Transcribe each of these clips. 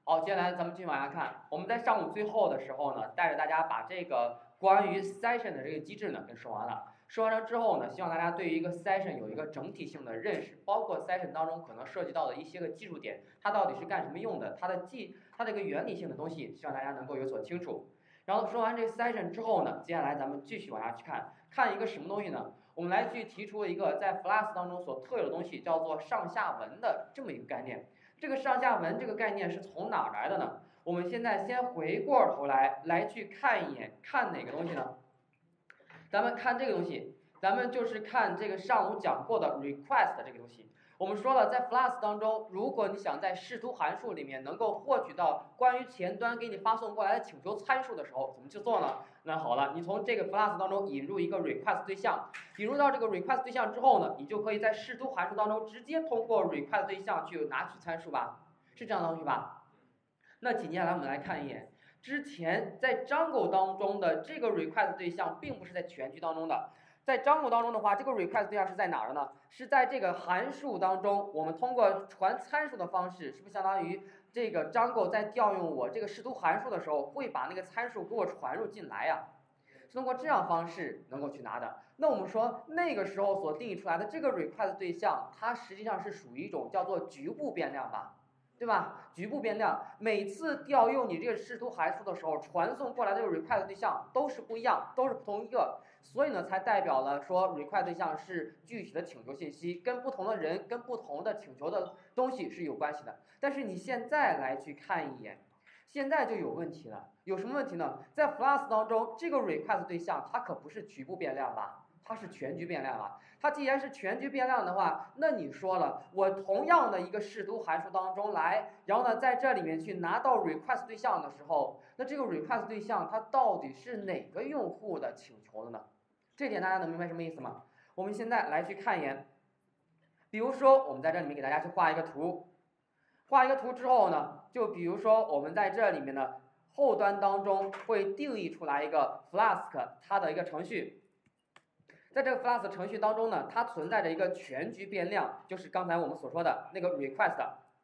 好，接下来咱们继续往下看。我们在上午最后的时候呢，带着大家把这个关于 session 的这个机制呢给说完了。说完了之后呢，希望大家对于一个 session 有一个整体性的认识，包括 session 当中可能涉及到的一些个技术点，它到底是干什么用的，它的一个原理性的东西，希望大家能够有所清楚。然后说完这个 session 之后呢，接下来咱们继续往下去看一个什么东西呢？我们来去提出一个在 Flask 当中所特有的东西，叫做上下文的这么一个概念。这个上下文这个概念是从哪来的呢？我们现在先回过头来去看一眼，看哪个东西呢？咱们看这个东西，咱们就是看这个上午讲过的 request 这个东西。我们说了，在 Flask 当中，如果你想在视图函数里面能够获取到关于前端给你发送过来的请求参数的时候，怎么去做呢？那好了，你从这个 Flask 当中引入一个 request 对象，引入到这个 request 对象之后呢，你就可以在视图函数当中直接通过 request 对象去拿取参数吧，是这样的东西吧？那紧接下来我们来看一眼，之前在 Django 当中的这个 request 对象并不是在全局当中的。在 Django 当中的话，这个 request 对象是在哪儿呢？是在这个函数当中，我们通过传参数的方式，是不是相当于这个 Django 在调用我这个视图函数的时候，会把那个参数给我传入进来呀？是通过这样方式能够去拿的。那我们说那个时候所定义出来的这个 request 对象，它实际上是属于一种叫做局部变量吧？对吧？局部变量每次调用你这个视图函数的时候，传送过来的这个 request 对象都是不一样，都是不同一个，所以呢，才代表了说 request 对象是具体的请求信息，跟不同的人、跟不同的请求的东西是有关系的。但是你现在来去看一眼，现在就有问题了。有什么问题呢？在 Flask 当中，这个 request 对象它可不是局部变量吧？它是全局变量啊，它既然是全局变量的话，那你说了，我同样的一个视图函数当中来，然后呢，在这里面去拿到 request 对象的时候，那这个 request 对象它到底是哪个用户的请求的呢？这点大家能明白什么意思吗？我们现在来去看一眼，比如说我们在这里面给大家去画一个图，画一个图之后呢，就比如说我们在这里面呢，后端当中会定义出来一个 Flask 它的一个程序。在这个 Flask 程序当中呢，它存在着一个全局变量，就是刚才我们所说的那个 request。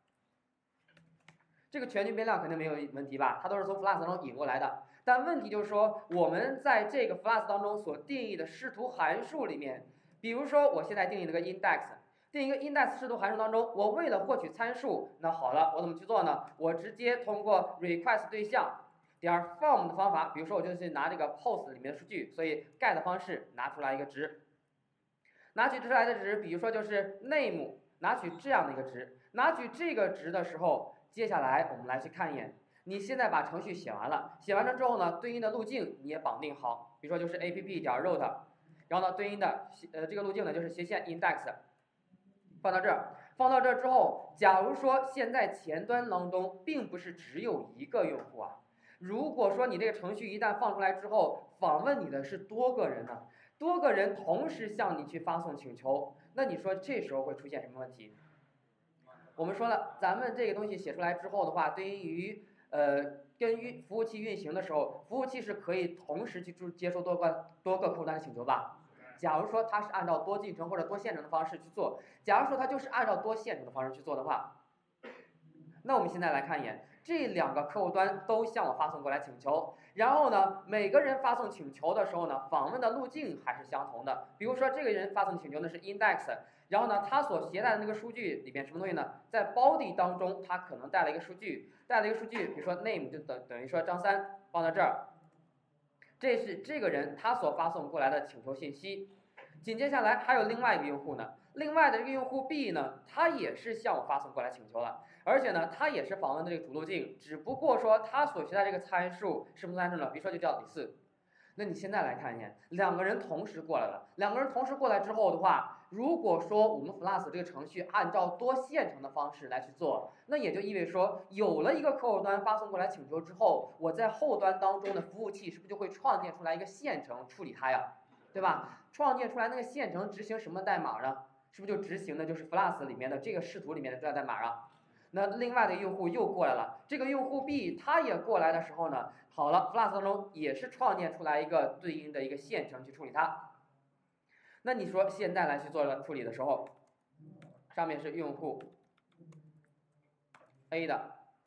这个全局变量肯定没有问题吧？它都是从 Flask 当中引过来的。但问题就是说，我们在这个 Flask 当中所定义的视图函数里面，比如说我现在定义了个 index， 定一个 index 视图函数当中，我为了获取参数，那好了，我怎么去做呢？我直接通过 request 对象。点 form 的方法，比如说我就去拿这个 post 里面的数据，所以 get 的方式拿出来一个值，拿取出来的值，比如说就是 name， 拿取这样的一个值，拿取这个值的时候，接下来我们来去看一眼，你现在把程序写完了，写完了之后呢，对应的路径你也绑定好，比如说就是 app 点 route， 然后呢对应的这个路径呢就是斜线 index， 放到这儿。放到这之后，假如说现在前端当中并不是只有一个用户啊。如果说你这个程序一旦放出来之后，访问你的是多个人呢，多个人同时向你去发送请求，那你说这时候会出现什么问题？我们说了，咱们这个东西写出来之后的话，对于跟服务器运行的时候，服务器是可以同时去接收多个客户端的请求吧？假如说它是按照多进程或者多线程的方式去做，假如说它就是按照多线程的方式去做的话，那我们现在来看一眼。这两个客户端都向我发送过来请求，然后呢，每个人发送请求的时候呢，访问的路径还是相同的。比如说这个人发送请求呢是 index， 然后呢，他所携带的那个数据里边什么东西呢？在 body 当中，他可能带了一个数据，比如说 name 就等于说张三放到这儿，这是这个人他所发送过来的请求信息。紧接下来还有另外一个用户呢，另外的这个用户 B 呢，他也是向我发送过来请求了，而且呢，他也是访问的这个主路径，只不过说他所携带这个参数是什么参数呢？比如说就叫李四。那你现在来看一眼，两个人同时过来了，两个人同时过来之后的话，如果说我们 Flask 这个程序按照多线程的方式来去做，那也就意味着说，有了一个客户端发送过来请求之后，我在后端当中的服务器是不是就会创建出来一个线程处理它呀？对吧？创建出来那个线程执行什么代码呢？是不是就执行的就是 Flask 里面的这个视图里面的这段代码啊？那另外的用户又过来了，这个用户 B 他也过来的时候呢，好了 ，Flask 当中也是创建出来一个对应的一个线程去处理它。那你说现在来去做处理的时候，上面是用户 A 的，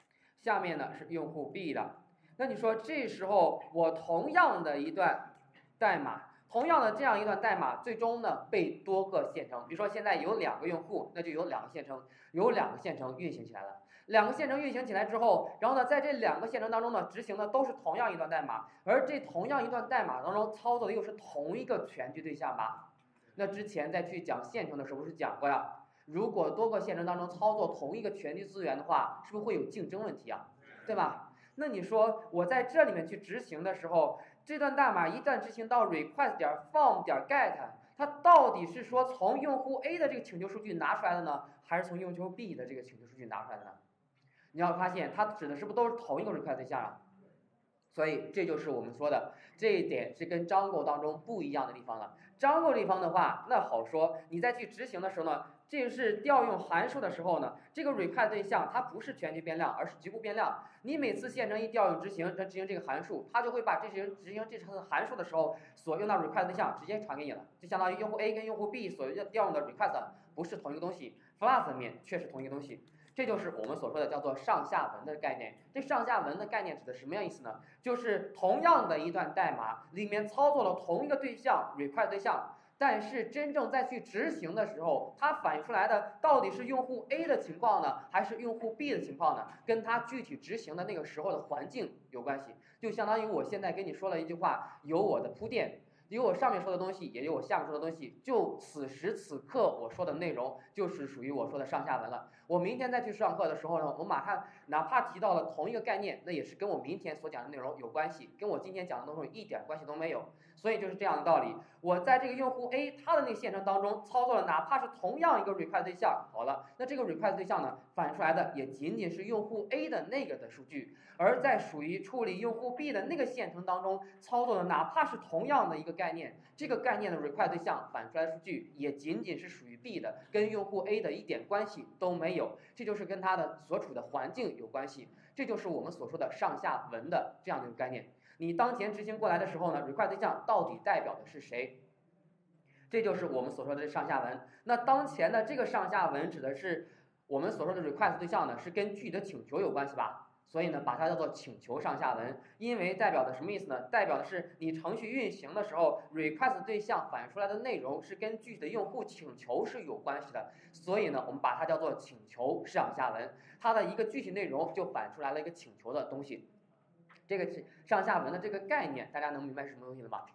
下面呢是用户 B 的。那你说这时候我同样的一段代码，同样的这样一段代码，最终呢被多个线程，比如说现在有2个用户，那就有2个线程，有2个线程运行起来了。2个线程运行起来之后，然后呢，在这2个线程当中呢，执行的都是同样一段代码，而这同样一段代码当中操作的又是同一个全局对象吧？那之前在去讲线程的时候不是讲过呀？如果多个线程当中操作同一个全局资源的话，是不是会有竞争问题啊？对吧？那你说我在这里面去执行的时候，这段代码一旦执行到 request 点 form 点 get， 它到底是说从用户 A 的这个请求数据拿出来的呢，还是从用户 B 的这个请求数据拿出来的呢？你要发现它指的是不是都是同一个 request 对象啊？所以这就是我们说的这一点是跟 Django 当中不一样的地方了。Django 地方的话，那好说，你再去执行的时候呢，这是调用函数的时候呢，这个 request 对象它不是全局变量，而是局部变量。你每次线程一调用执行这个函数，它就会把执行这层函数的时候所用到 request 对象直接传给你了，就相当于用户 A 跟用户 B 所调用的 request 不是同一个东西 ，Flask 里面却是同一个东西。这就是我们所说的叫做上下文的概念。这上下文的概念指的什么样意思呢？就是同样的一段代码里面操作了同一个对象 request 对象，但是真正再去执行的时候，它反映出来的到底是用户 A 的情况呢，还是用户 B 的情况呢？跟它具体执行的那个时候的环境有关系。就相当于我现在跟你说了一句话，有我的铺垫。有我上面说的东西，也有我下面说的东西，就此时此刻我说的内容，就是属于我说的上下文了。我明天再去上课的时候呢，我马上哪怕提到了同一个概念，那也是跟我明天所讲的内容有关系，跟我今天讲的内容一点关系都没有。所以就是这样的道理。我在这个用户 A 他的那个线程当中操作了，哪怕是同样一个 request 对象，好了，那这个 request 对象呢，反映出来的也仅仅是用户 A 的那个的数据，而在属于处理用户 B 的那个线程当中操作的，哪怕是同样的一个概念，这个概念的 request 对象反出来的数据也仅仅是属于 B 的，跟用户 A 的一点关系都没有。这就是跟它的所处的环境有关系，这就是我们所说的上下文的这样的一个概念。你当前执行过来的时候呢 ，request 对象到底代表的是谁？这就是我们所说的上下文。那当前的这个上下文指的是我们所说的 request 对象呢，是跟具体的请求有关系吧？所以呢，把它叫做请求上下文，因为代表的什么意思呢？代表的是你程序运行的时候 ，request 对象反映出来的内容是跟具体的用户请求是有关系的，所以呢，我们把它叫做请求上下文，它的一个具体内容就反出来了一个请求的东西。这个上下文的这个概念，大家能明白是什么东西了吗？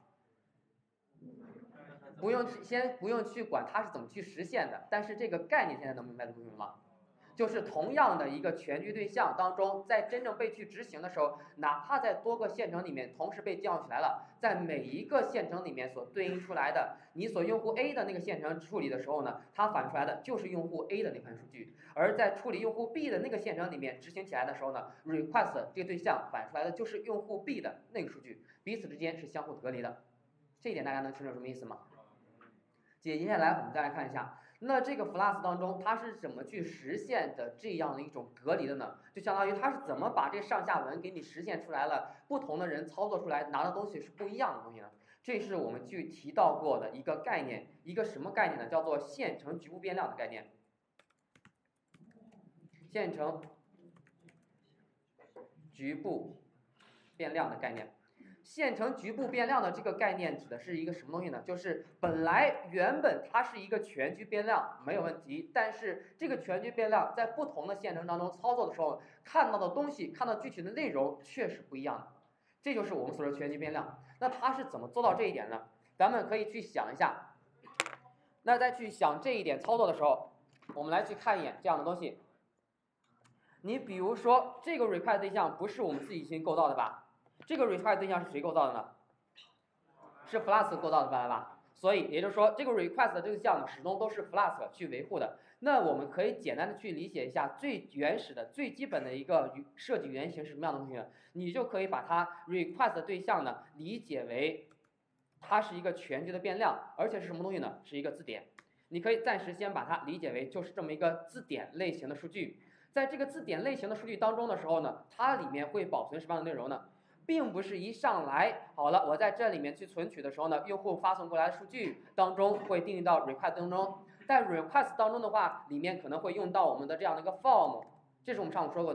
不用去管它是怎么去实现的，但是这个概念现在能明白的东西了吗？就是同样的一个全局对象当中，在真正被去执行的时候，哪怕在多个线程里面同时被调用起来了，在每一个线程里面所对应出来的，你所用户 A 的那个线程处理的时候呢，它反出来的就是用户 A 的那盘数据，而在处理用户 B 的那个线程里面执行起来的时候呢 ，request 这个对象反出来的就是用户 B 的那个数据，彼此之间是相互隔离的。这一点大家能清楚什么意思吗？接下来我们再来看一下。那这个 Flask 当中，它是怎么去实现的这样的一种隔离的呢？就相当于它是怎么把这上下文给你实现出来了，不同的人操作出来拿的东西是不一样的东西呢？这是我们去提到过的一个概念，一个什么概念呢？叫做线程局部变量的概念。线程局部变量的概念。线程局部变量的这个概念指的是一个什么东西呢？就是原本它是一个全局变量没有问题，但是这个全局变量在不同的线程当中操作的时候，看到的东西、看到具体的内容却是不一样的。这就是我们所说的全局变量。那它是怎么做到这一点呢？咱们可以去想一下。那在去想这一点操作的时候，我们来去看一眼这样的东西。你比如说这个 request 对象不是我们自己去构造的吧？这个 request 对象是谁构造的呢？是 Flask 构造的吧？所以也就是说，这个 request 的这个项呢，始终都是 Flask 去维护的。那我们可以简单的去理解一下最原始的、最基本的一个设计原型是什么样的东西呢？你就可以把它 request 的对象呢理解为它是一个全局的变量，而且是什么东西呢？是一个字典。你可以暂时先把它理解为就是这么一个字典类型的数据。在这个字典类型的数据当中的时候呢，它里面会保存什么样的内容呢？并不是一上来好了，我在这里面去存取的时候呢，用户发送过来的数据当中会定义到 request 当中，在 request 当中的话，里面可能会用到我们的这样的一个 form， 这是我们上午说过的吧？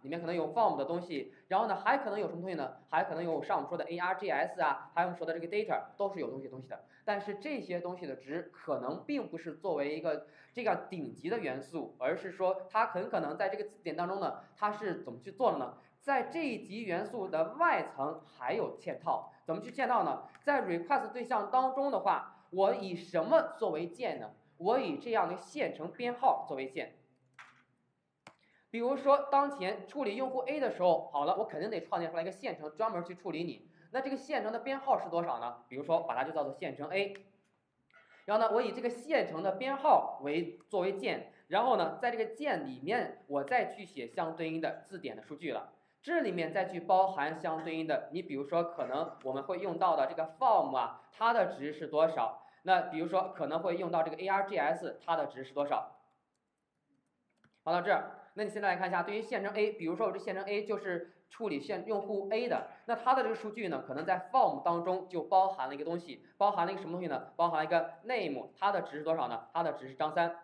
里面可能有 form 的东西，然后呢还可能有什么东西呢？还可能有上我们说的 args 啊，还有我们说的这个 data 都是有东西的。但是这些东西的值可能并不是作为一个这样顶级的元素，而是说它很可能在这个字典当中呢，它是怎么去做的呢？在这一级元素的外层还有嵌套，怎么去嵌套呢？在 request 对象当中的话，我以什么作为键呢？我以这样的线程编号作为键。比如说，当前处理用户 A 的时候，好了，我肯定得创建出来一个线程，专门去处理你。那这个线程的编号是多少呢？比如说，把它就叫做线程 A。然后呢，我以这个线程的编号作为键，然后呢，在这个键里面，我再去写相对应的字典的数据了。这里面再去包含相对应的，你比如说可能我们会用到的这个 form 啊，它的值是多少？那比如说可能会用到这个 args， 它的值是多少？好，到这儿，那你现在来看一下，对于线程 A， 比如说我这线程 A 就是处理用户 A 的，那它的这个数据呢，可能在 form 当中就包含了一个东西，包含了一个什么东西呢？包含了一个 name， 它的值是多少呢？它的值是张三。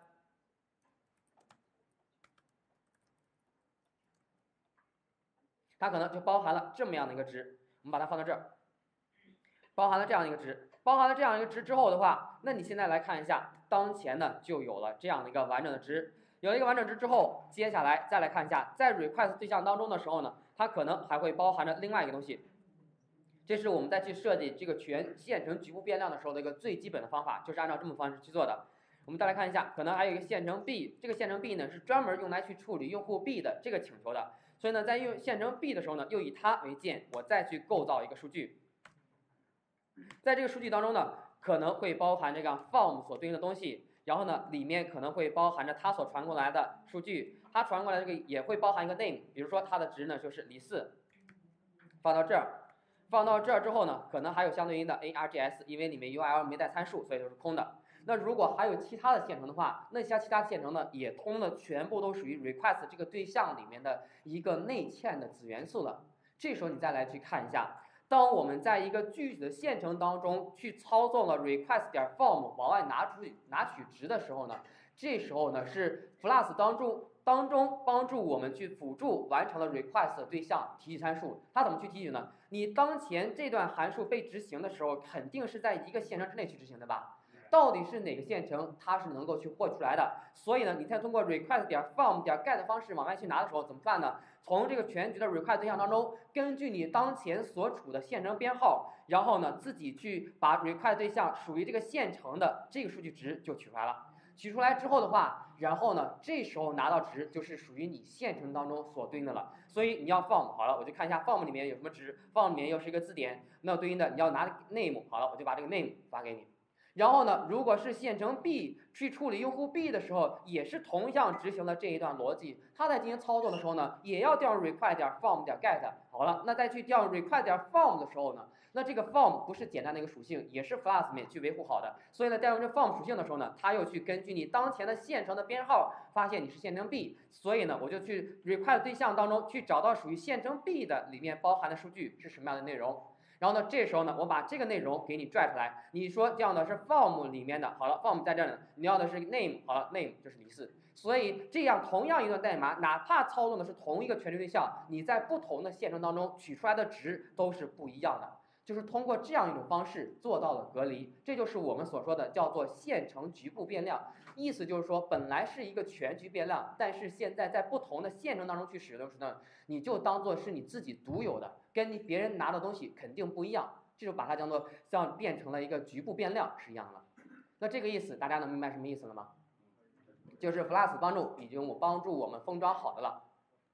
它可能就包含了这么样的一个值，我们把它放到这儿，包含了这样一个值，包含了这样一个值之后的话，那你现在来看一下，当前呢就有了这样的一个完整的值，有了一个完整值之后，接下来再来看一下，在 request 对象当中的时候呢，它可能还会包含着另外一个东西，这是我们在去设计这个全线程局部变量的时候的一个最基本的方法，就是按照这么方式去做的。我们再来看一下，可能还有一个线程 B， 这个线程 B 呢是专门用来去处理用户 B 的这个请求的。所以呢，在用线程 B 的时候呢，又以它为键，我再去构造一个数据。在这个数据当中呢，可能会包含这个 form 所对应的东西，然后呢，里面可能会包含着它所传过来的数据，它传过来这个也会包含一个 name， 比如说它的值呢就是李四，放到这儿，放到这儿之后呢，可能还有相对应的 args， 因为里面 URL 没带参数，所以就是空的。那如果还有其他的线程的话，那像其他线程呢，也通的全部都属于 request 这个对象里面的一个内嵌的子元素了。这时候你再来去看一下，当我们在一个具体的线程当中去操作了 request 点 form 往外拿取值的时候呢，这时候呢是 Flask 当中帮助我们去辅助完成了 request 的对象提取参数。它怎么去提取呢？你当前这段函数被执行的时候，肯定是在一个线程之内去执行的吧？到底是哪个线程它是能够去获出来的？所以呢，你再通过 request 点 form 点 get 的方式往外去拿的时候，怎么办呢？从这个全局的 request 对象当中，根据你当前所处的线程编号，然后呢自己去把 request 对象属于这个线程的这个数据值就取出来了。取出来之后的话，然后呢，这时候拿到值就是属于你线程当中所对应的了。所以你要 form 好了，我就看一下 form 里面有什么值 ，form 里面又是一个字典，那对应的你要拿 name 好了，我就把这个 name 发给你。然后呢，如果是线程 B 去处理用户 B 的时候，也是同样执行了这一段逻辑。它在进行操作的时候呢，也要调用 request 点 form 点 get。好了，那再去调用 request 点 form 的时候呢，那这个 form 不是简单的一个属性，也是 Flask 里面去维护好的。所以呢，调用这 form 属性的时候呢，它又去根据你当前的线程的编号，发现你是线程 B， 所以呢，我就去 request 对象当中去找到属于线程 B 的里面包含的数据是什么样的内容。然后呢，这时候呢，我把这个内容给你拽出来。你说要的是 form 里面的，好了 ，form 在这呢，你要的是 name， 好了 ，name 就是李四。所以这样同样一段代码，哪怕操作的是同一个全局对象，你在不同的线程当中取出来的值都是不一样的。就是通过这样一种方式做到了隔离，这就是我们所说的叫做线程局部变量。意思就是说，本来是一个全局变量，但是现在在不同的线程当中去使用时呢，你就当做是你自己独有的，跟你别人拿的东西肯定不一样，这就把它当做像变成了一个局部变量是一样的。那这个意思大家能明白什么意思了吗？就是 Flask 已经帮助我们封装好的了。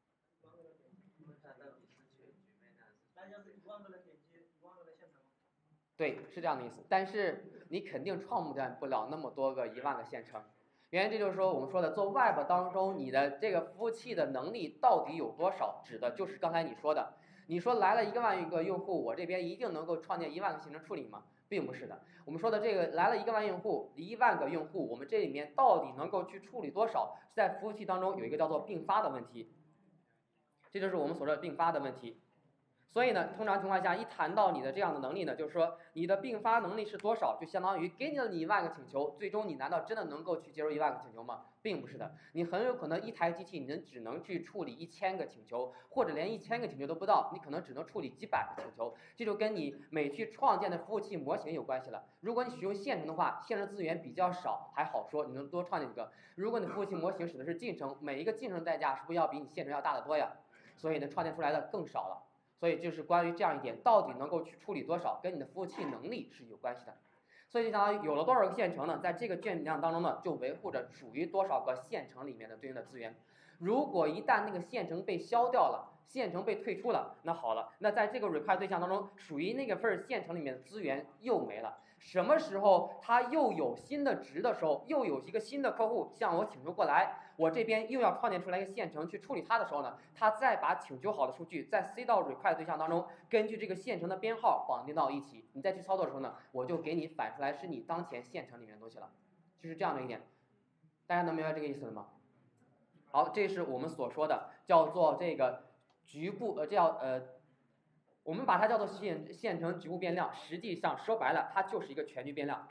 对，是这样的意思。但是你肯定创建不了那么多个10000个线程。原因这就是说，我们说的做 Web 当中，你的这个服务器的能力到底有多少，指的就是刚才你说的。你说来了10000个用户，我这边一定能够创建10000个线程处理吗？并不是的。我们说的这个来了10000用户，10000个用户，我们这里面到底能够去处理多少，在服务器当中有一个叫做并发的问题。这就是我们所说的并发的问题。 所以呢，通常情况下，一谈到你的这样的能力呢，就是说你的并发能力是多少，就相当于给你了你1万个请求，最终你难道真的能够去接受1万个请求吗？并不是的，你很有可能一台机器你只能去处理1000个请求，或者连1000个请求都不到，你可能只能处理几百个请求，这就跟你每去创建的服务器模型有关系了。如果你使用线程的话，线程资源比较少还好说，你能多创建几个。如果你服务器模型使的是进程，每一个进程代价是不是要比你线程要大得多呀？所以呢，创建出来的更少了。所以就是关于这样一点，到底能够去处理多少，跟你的服务器能力是有关系的。所以就相当于有了多少个线程呢，在这个卷量当中呢，就维护着属于多少个线程里面的对应的资源。如果一旦那个线程被消掉了，线程被退出了，那好了，那在这个 require 对象当中，属于那个份线程里面的资源又没了。什么时候它又有新的值的时候，又有一个新的客户向我请求过来，我这边又要创建出来一个线程去处理它的时候呢，它再把请求好的数据再塞到 require 对象当中，根据这个线程的编号绑定到一起，你再去操作的时候呢，我就给你反出来是你当前线程里面的东西了，就是这样的一点，大家能明白这个意思了吗？好，这是我们所说的叫做这个局部我们把它叫做线程局部变量，实际上说白了，它就是一个全局变量，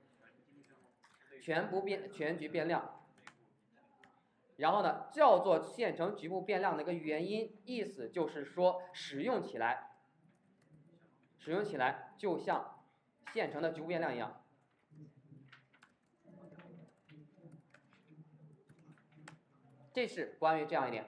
全局变量。然后呢，叫做线程局部变量的一个原因，意思就是说使用起来就像线程的局部变量一样。这是关于这样一点。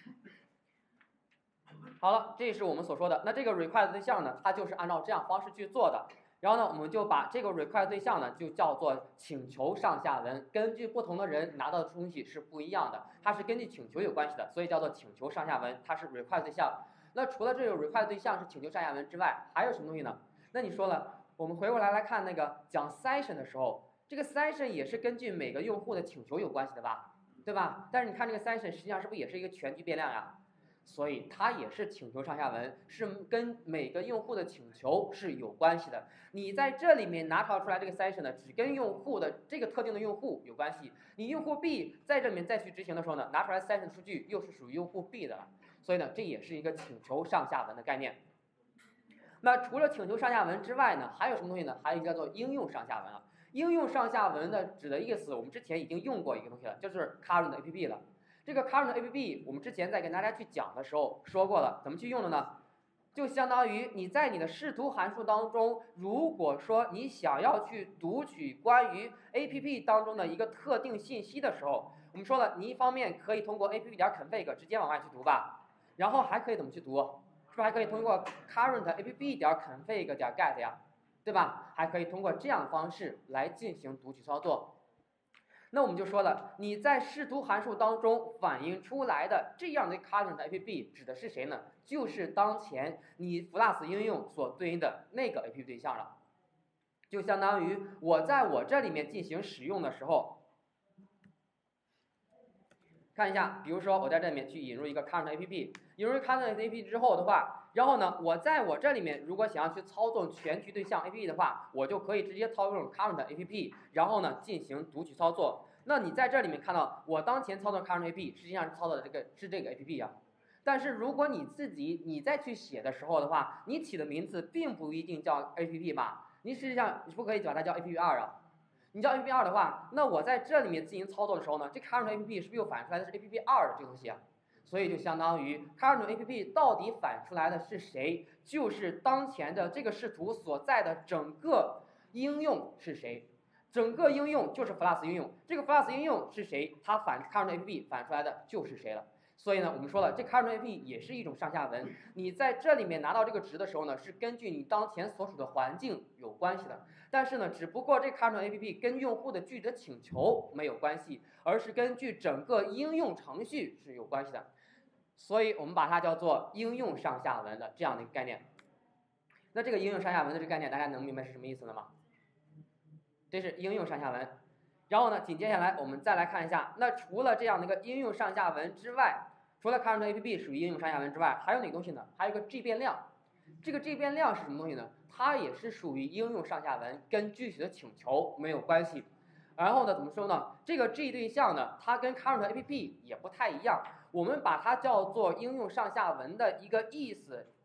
好了，这是我们所说的。那这个 require 对象呢，它就是按照这样方式去做的。然后呢，我们就把这个 require 对象呢，就叫做请求上下文。根据不同的人拿到的东西是不一样的，它是根据请求有关系的，所以叫做请求上下文，它是 require 对象。那除了这个 require 对象是请求上下文之外，还有什么东西呢？那你说了，我们回过来看那个讲 session 的时候，这个 session 也是根据每个用户的请求有关系的吧，对吧？但是你看这个 session 实际上是不是也是一个全局变量呀？所以它也是请求上下文，是跟每个用户的请求是有关系的。你在这里面拿出来这个 session 呢，只跟用户的这个特定的用户有关系。你用户 B 在这里面再去执行的时候呢，拿出来 session 数据又是属于用户 B 的了。所以呢，这也是一个请求上下文的概念。那除了请求上下文之外呢，还有什么东西呢？还有一个叫做应用上下文了。应用上下文的指的意思，我们之前已经用过一个东西了，就是 current app 了。这个 current app 我们之前在跟大家去讲的时候说过了，怎么去用的呢？就相当于你在你的视图函数当中，如果说你想要去读取关于 app 当中的一个特定信息的时候，我们说了，你一方面可以通过 app.config 直接往外去读吧，然后还可以怎么去读？是不是还可以通过 current app.config.get 呀，对吧？还可以通过这样的方式来进行读取操作。那我们就说了，你在视图函数当中反映出来的这样的 current app 指的是谁呢？就是当前你 Flask 应用所对应的那个 app 对象了。就相当于我在我这里面进行使用的时候，看一下，比如说我在这里面去引入一个 current app， 引入 current app 之后的话，然后呢，我在我这里面如果想要去操纵全局对象 app 的话，我就可以直接操纵 current app， 然后呢进行读取操作。那你在这里面看到我当前操作 current app 实际上是操作的这个 app 呀。但是如果你再去写的时候的话，你起的名字并不一定叫 app 吧？你实际上不可以把它叫 app2 啊。你叫 app2 的话，那我在这里面进行操作的时候呢，这 current app 是不是又反出来的是 app2 的这个东西啊？所以就相当于 current app 到底反出来的是谁？就是当前的这个视图所在的整个应用是谁？整个应用就是 Flask 应用，这个 Flask 应用是谁？它current app 反出来的就是谁了。所以呢，我们说了，这 current app 也是一种上下文。你在这里面拿到这个值的时候呢，是根据你当前所处的环境有关系的。但是呢，只不过这 current app 跟用户的具体的请求没有关系，而是根据整个应用程序是有关系的。所以我们把它叫做应用上下文的这样的一个概念。那这个应用上下文的这个概念，大家能明白是什么意思了吗？这是应用上下文。然后呢，紧接下来我们再来看一下，那除了这样的一个应用上下文之外，除了 current app 属于应用上下文之外，还有哪个东西呢？还有一个 G 变量。这个 G 变量是什么东西呢？它也是属于应用上下文，跟具体的请求没有关系。然后呢，怎么说呢？这个 G 对象呢，它跟 current app 也不太一样。我们把它叫做应用上下文的一个意思，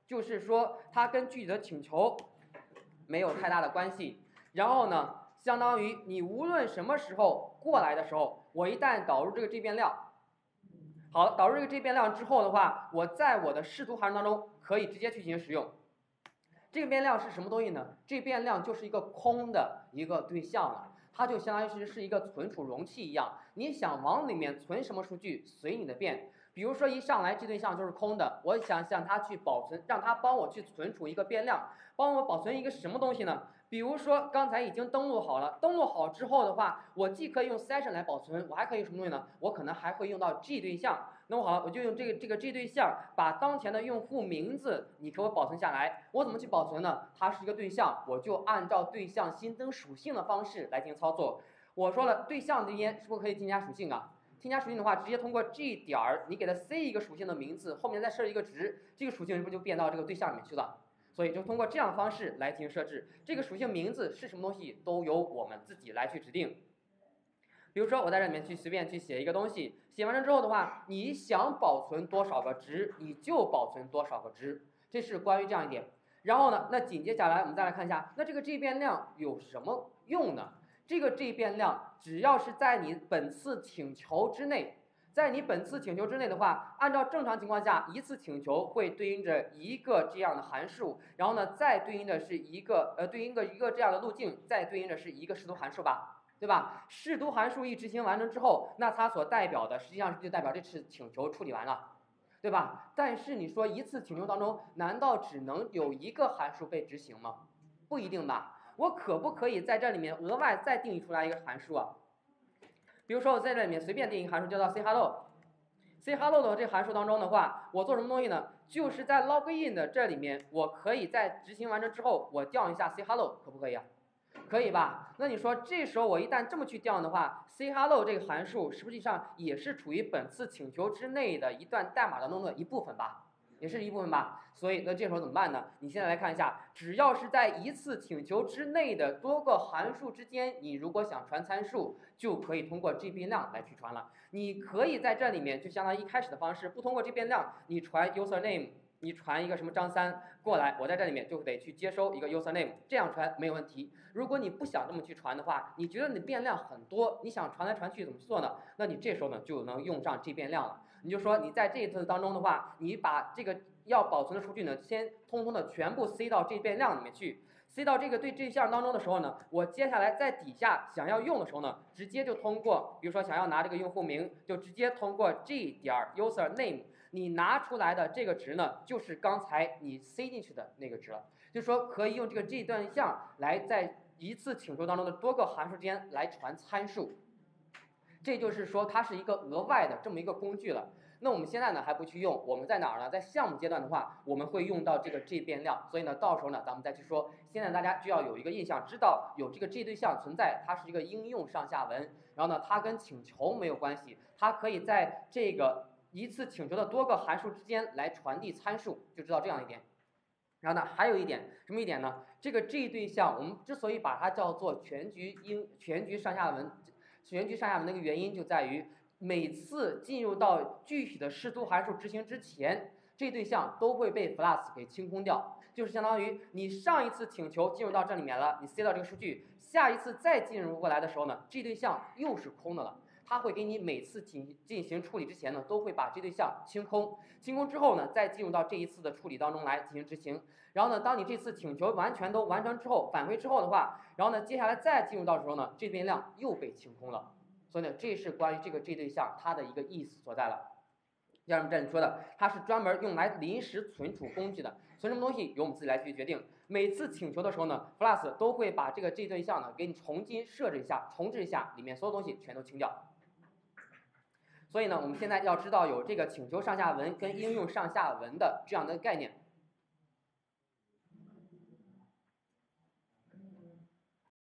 就是说它跟具体的请求没有太大的关系。然后呢，相当于你无论什么时候过来的时候，我一旦导入这个 G 变量，好，导入这个 G 变量之后的话，我在我的视图函数当中可以直接去进行使用。这个变量是什么东西呢？这变量就是一个空的一个对象了，它就相当于是一个存储容器一样，你想往里面存什么数据随你的便。比如说一上来这对象就是空的，我想向它去保存，让它帮我去存储一个变量，帮我保存一个什么东西呢？比如说刚才已经登录好了，登录好之后的话，我既可以用 session 来保存，我还可以用什么东西呢？我可能还会用到 G 对象。那么好了，我就用这个 G 对象把当前的用户名字你给我保存下来。我怎么去保存呢？它是一个对象，我就按照对象新增属性的方式来进行操作。我说了，对象这边是不是可以添加属性啊？添加属性的话，直接通过 G 点儿，你给它塞一个属性的名字，后面再设一个值，这个属性是不是就变到这个对象里面去了？所以就通过这样的方式来进行设置。这个属性名字是什么东西，都由我们自己来去指定。比如说我在这里面去随便去写一个东西，写完了之后的话，你想保存多少个值，你就保存多少个值，这是关于这样一点。然后呢，那紧接下来我们再来看一下，那这个 G 变量有什么用呢？这个 G 变量只要是在你本次请求之内，在你本次请求之内的话，按照正常情况下，一次请求会对应着一个这样的函数，然后呢，再对应的是一个这样的路径，再对应的是一个视图函数吧，对吧？视图函数一执行完成之后，那它所代表的实际上就代表这次请求处理完了，对吧？但是你说一次请求当中，难道只能有一个函数被执行吗？不一定吧。我可不可以在这里面额外再定义出来一个函数啊？比如说我在这里面随便定一个函数叫做 say hello。say hello 的这个函数当中的话，我做什么东西呢？就是在 login 的这里面，我可以在执行完成之后，我调一下 say hello， 可不可以啊？可以吧？那你说这时候我一旦这么去调的话 ，say hello 这个函数实际上也是处于本次请求之内的一段代码当中的一部分吧？也是一部分吧。所以那这时候怎么办呢？你现在来看一下，只要是在一次请求之内的多个函数之间，你如果想传参数，就可以通过 G 变量来去传了。你可以在这里面就相当于一开始的方式，不通过 G 变量，你传 user name， 你传一个什么张三过来，我在这里面就得去接收一个 user name， 这样传没有问题。如果你不想这么去传的话，你觉得你的变量很多，你想传来传去怎么去做呢？那你这时候呢就能用上 G 变量了。你就说你在这一次当中的话，你把这个要保存的数据呢，先通通的全部塞到 G 变量里面去，塞到这个对象当中的时候呢，我接下来在底下想要用的时候呢，直接就通过，比如说想要拿这个用户名，就直接通过 G 点 user name， 你拿出来的这个值呢，就是刚才你塞进去的那个值了。就是说可以用这个 G 对象来在一次请求当中的多个函数之间来传参数。这就是说它是一个额外的这么一个工具了。那我们现在呢还不去用，我们在哪儿呢？在项目阶段的话，我们会用到这个 G 变量，所以呢，到时候呢咱们再去说。现在大家就要有一个印象，知道有这个 G 对象存在，它是一个应用上下文，然后呢，它跟请求没有关系，它可以在这个一次请求的多个函数之间来传递参数，就知道这样一点。然后呢，还有一点，什么一点呢？这个 G 对象，我们之所以把它叫做全局上下文的一个原因就在于，每次进入到具体的视图函数执行之前，这对象都会被 Flask 给清空掉，就是相当于你上一次请求进入到这里面了，你塞到这个数据，下一次再进入过来的时候呢，这对象又是空的了。它会给你每次进行处理之前呢，都会把这对象清空，清空之后呢，再进入到这一次的处理当中来进行执行。然后呢，当你这次请求完全都完成之后，返回之后的话，然后呢，接下来再进入到的时候呢，这变量又被清空了。所以呢，这是关于这个 G 对象它的一个意思所在了。像我们这里说的，它是专门用来临时存储工具的，存什么东西由我们自己来去决定。每次请求的时候呢 ，Flask 都会把这个 G 对象呢给你重新设置一下，重置一下，里面所有东西全都清掉。所以呢，我们现在要知道有这个请求上下文跟应用上下文的这样的概念。